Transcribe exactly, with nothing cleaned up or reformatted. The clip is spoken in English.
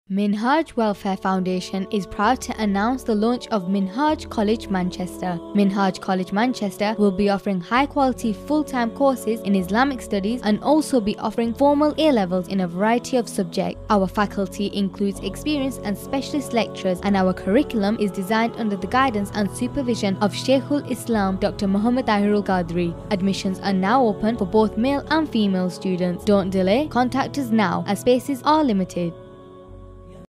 Minhaj Welfare Foundation is proud to announce the launch of Minhaj College Manchester. Minhaj College Manchester will be offering high-quality full-time courses in Islamic Studies and also be offering formal A-levels in a variety of subjects. Our faculty includes experienced and specialist lecturers, and our curriculum is designed under the guidance and supervision of Sheikhul Islam Doctor Muhammad Tahirul-Qadri. Admissions are now open for both male and female students. Don't delay, contact us now as spaces are limited.